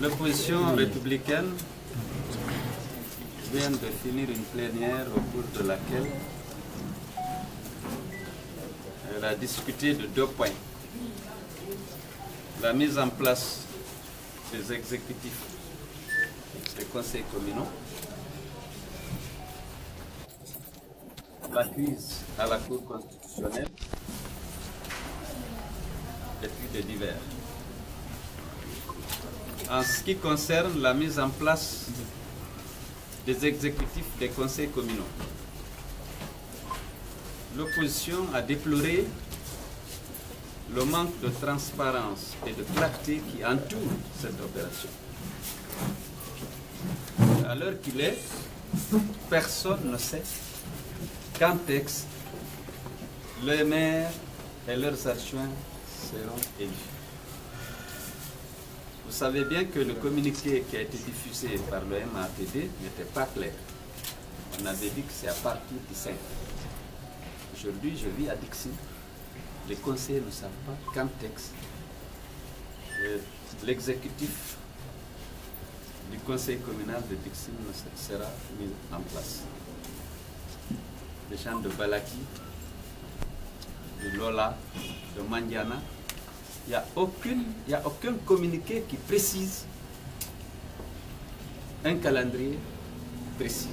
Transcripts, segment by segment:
L'opposition républicaine vient de finir une plénière au cours de laquelle elle a discuté de 2 points. La mise en place des exécutifs des conseils communaux, la crise à la Cour constitutionnelle et puis des divers. En ce qui concerne la mise en place des exécutifs des conseils communaux, l'opposition a déploré le manque de transparence et de clarté qui entoure cette opération. À l'heure qu'il est, personne ne sait quand est-ce les maires et leurs adjoints seront élus. Vous savez bien que le communiqué qui a été diffusé par le MATD n'était pas clair. On avait dit que c'est à partir du 5. Aujourd'hui, je vis à Dixie. Les conseillers ne savent pas quand est-ce l'exécutif du conseil communal de Dixie sera mis en place. Les gens de Balaki, de Lola, de Mandiana, il n'y a aucun communiqué qui précise un calendrier précis.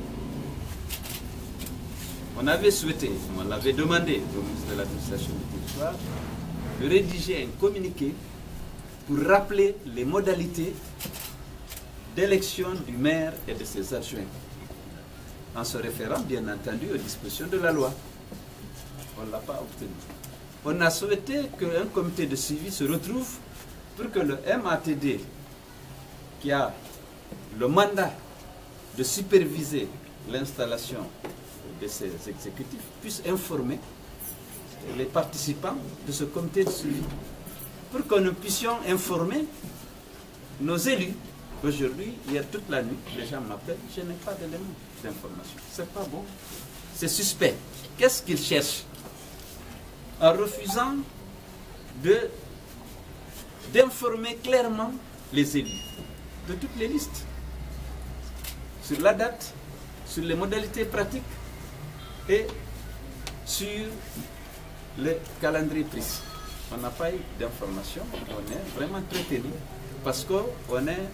On avait souhaité, on l'avait demandé au ministre de l'administration du territoire de rédiger un communiqué pour rappeler les modalités d'élection du maire et de ses adjoints, en se référant bien entendu aux dispositions de la loi. On ne l'a pas obtenu. On a souhaité qu'un comité de suivi se retrouve pour que le MATD, qui a le mandat de superviser l'installation de ces exécutifs, puisse informer les participants de ce comité de suivi, pour que nous puissions informer nos élus. Aujourd'hui, hier toute la nuit, les gens m'appellent, je n'ai pas d'éléments d'information. C'est pas bon, c'est suspect. Qu'est-ce qu'ils cherchent? En refusant d'informer clairement les élus de toutes les listes sur la date, sur les modalités pratiques et sur le calendrier précis. On n'a pas eu d'informations, on est vraiment très tenu parce qu'on est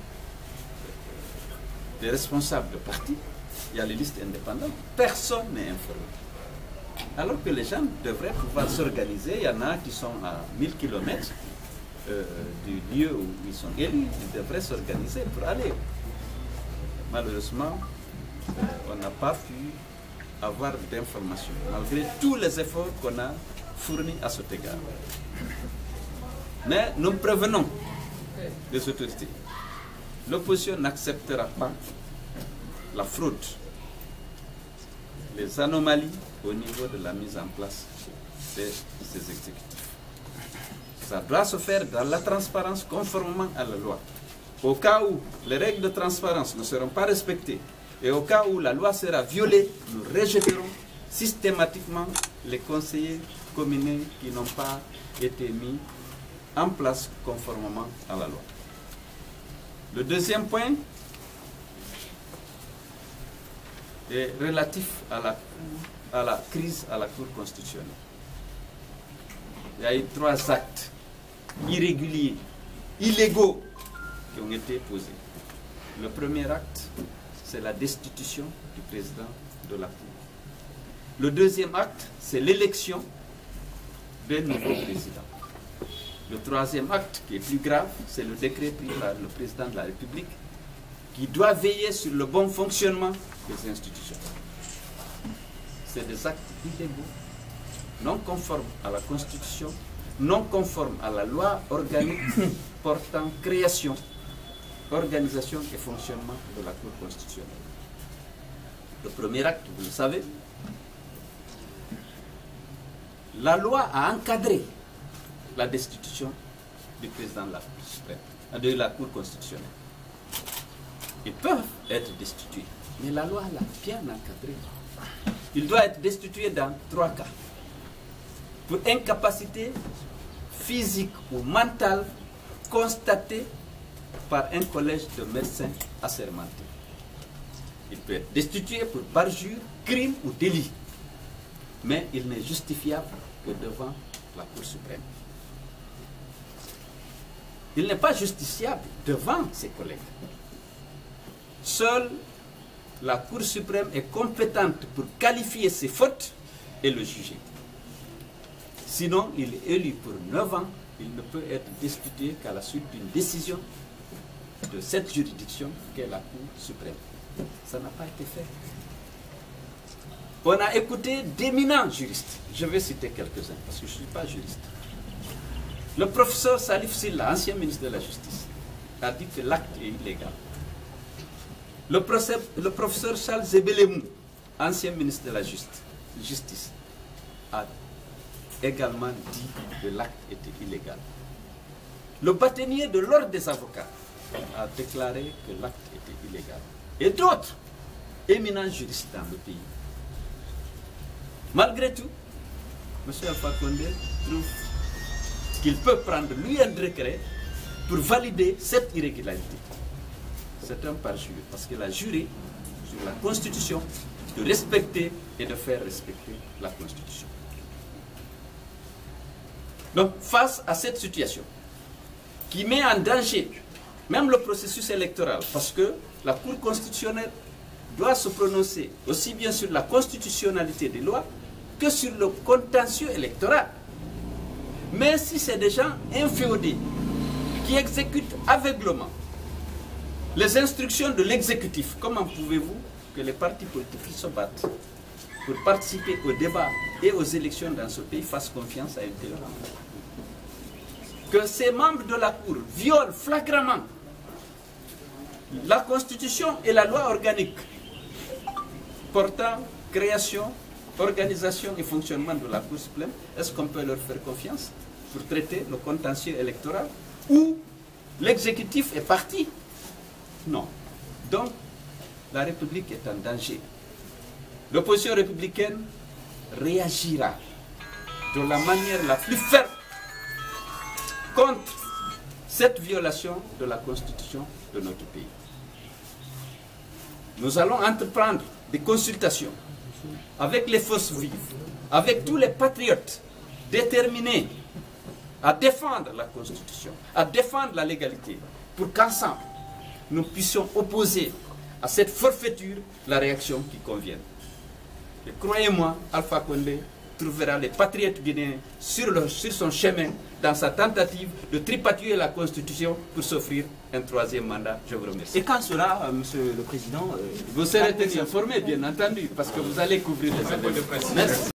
des responsables de parti, il y a les listes indépendantes, personne n'est informé. Alors que les gens devraient pouvoir s'organiser, il y en a qui sont à 1000 km du lieu où ils sont élus, ils devraient s'organiser pour aller. Malheureusement, on n'a pas pu avoir d'informations, malgré tous les efforts qu'on a fournis à cet égard. Mais nous prévenons les autorités. L'opposition n'acceptera pas la fraude, les anomalies au niveau de la mise en place de ces exécutifs. Ça doit se faire dans la transparence conformément à la loi. Au cas où les règles de transparence ne seront pas respectées et au cas où la loi sera violée, nous rejetterons systématiquement les conseillers communaux qui n'ont pas été mis en place conformément à la loi. Le deuxième point est relatif à la crise à la Cour constitutionnelle. Il y a eu 3 actes irréguliers, illégaux, qui ont été posés. Le premier acte, c'est la destitution du président de la Cour. Le deuxième acte, c'est l'élection d'un nouveau président. Le troisième acte, qui est plus grave, c'est le décret pris par le président de la République qui doit veiller sur le bon fonctionnement des institutions. C'est des actes illégaux, non conformes à la Constitution, non conformes à la loi organique portant création, organisation et fonctionnement de la Cour constitutionnelle. Le premier acte, vous le savez, la loi a encadré la destitution du président de la Cour constitutionnelle. Ils peuvent être destitués, mais la loi l'a bien encadré. Il doit être destitué dans 3 cas. Pour incapacité physique ou mentale constatée par un collège de médecins assermentés. Il peut être destitué pour parjure, crime ou délit, mais il n'est justifiable que devant la Cour suprême. Il n'est pas justiciable devant ses collègues. Seule la Cour suprême est compétente pour qualifier ses fautes et le juger. Sinon, il est élu pour 9 ans, il ne peut être destitué qu'à la suite d'une décision de cette juridiction qu'est la Cour suprême. Ça n'a pas été fait. On a écouté d'éminents juristes. Je vais citer quelques-uns parce que je ne suis pas juriste. Le professeur Salif Silla, ancien ministre de la Justice, a dit que l'acte est illégal. Le professeur Charles Zebelemou, ancien ministre de la Justice, a également dit que l'acte était illégal. Le bâtonnier de l'ordre des avocats a déclaré que l'acte était illégal. Et d'autres éminents juristes dans le pays. Malgré tout, M. Alpha Condé trouve qu'il peut prendre lui un décret pour valider cette irrégularité. C'est un parjure parce qu'il a juré sur la Constitution de respecter et de faire respecter la Constitution. Donc, face à cette situation qui met en danger même le processus électoral, parce que la Cour constitutionnelle doit se prononcer aussi bien sur la constitutionnalité des lois que sur le contentieux électoral. Mais si c'est des gens inféodés qui exécutent aveuglément les instructions de l'exécutif, comment pouvez-vous que les partis politiques qui se battent pour participer au débat et aux élections dans ce pays fassent confiance à un tel homme? Que ces membres de la Cour violent flagramment la Constitution et la loi organique portant création, organisation et fonctionnement de la Cour suprême, est-ce qu'on peut leur faire confiance pour traiter le contentieux électoral où l'exécutif est parti? Non. Donc, la République est en danger. L'opposition républicaine réagira de la manière la plus ferme contre cette violation de la Constitution de notre pays. Nous allons entreprendre des consultations avec les forces vives, avec tous les patriotes déterminés à défendre la Constitution, à défendre la légalité, pour qu'ensemble, nous puissions opposer à cette forfaiture la réaction qui convienne. Et croyez-moi, Alpha Condé trouvera les patriotes guinéens sur son chemin dans sa tentative de tripatouiller la Constitution pour s'offrir un 3e mandat. Je vous remercie. Et quand sera, Monsieur le Président vous serez informé, bien entendu, parce que vous allez couvrir les événements. Merci.